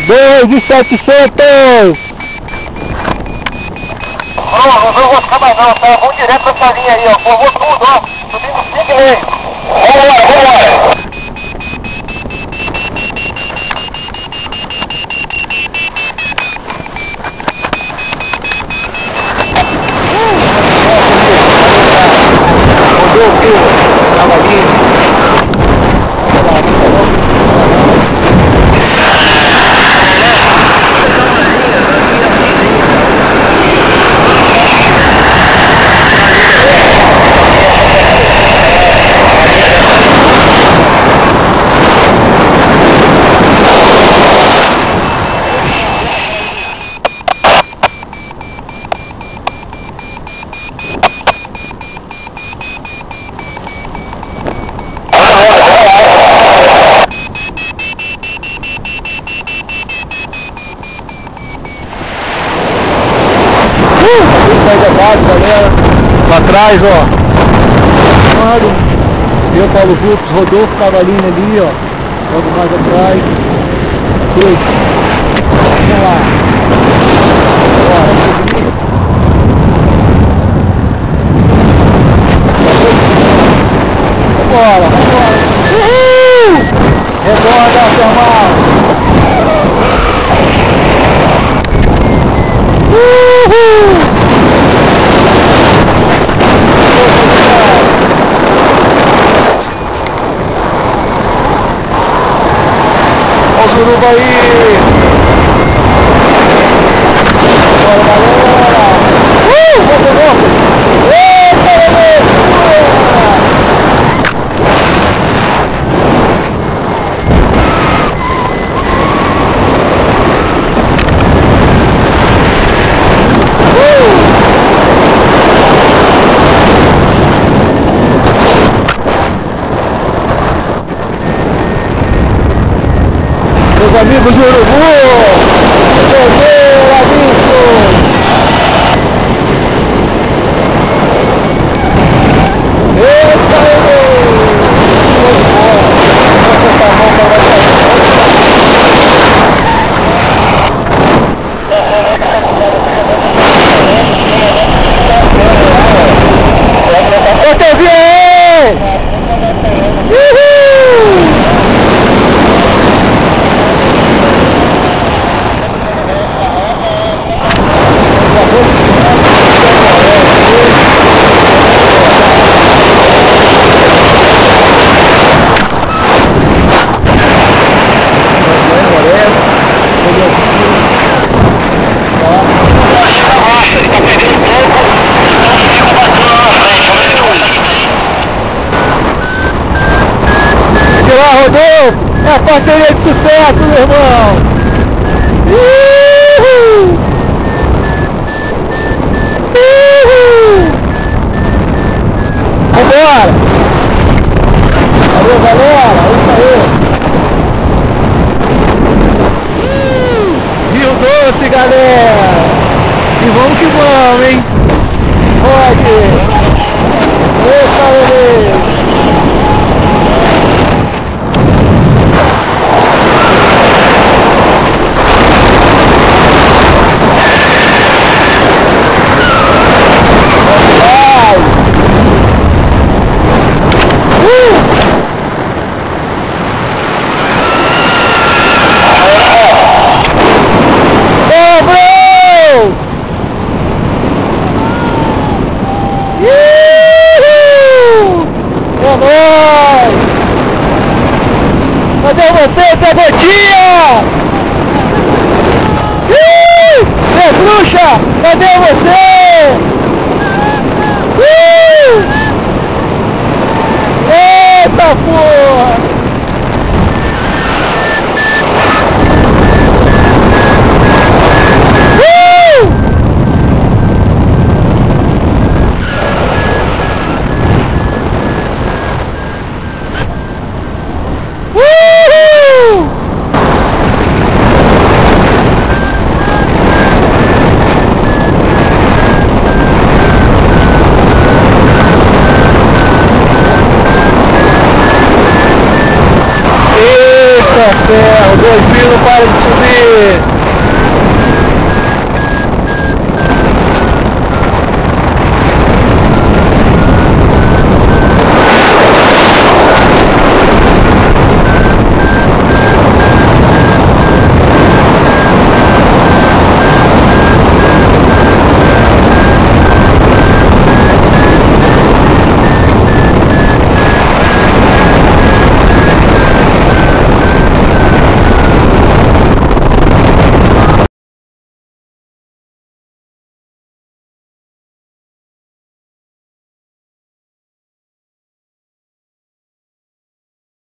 2.700. Não vou buscar mais não, tá? Vamos direto pra essa linha aí, ó. Formou tudo, ó. Subindo 5,5. Vamos. Rodou o fio, cavalinho. Galera, pra trás, ó. Eu, Paulo Vulpes, Rodolfo Cavalinho ali, ó. Logo mais atrás. Dois. Vamos lá. Bora. Vambora. Uhul! Reborda, Samuel. Uhul! Olha o suruba aí! Bora, galera! Rodolfo! Eita, Rodolfo! Meus amigos de Urubu! Meu amigo! Eita, eu vi aí! Uhul! Rodolfo, é a parceria de sucesso, meu irmão! Uhul! Uhul! Vambora! Valeu, galera! É isso aí! Rio Doce, galera! E vamos que vamos, hein? Pode! Eita, beleza! Cadê você, Zé Botinha? Zé Bruxa, cadê você? Eita porra! aí.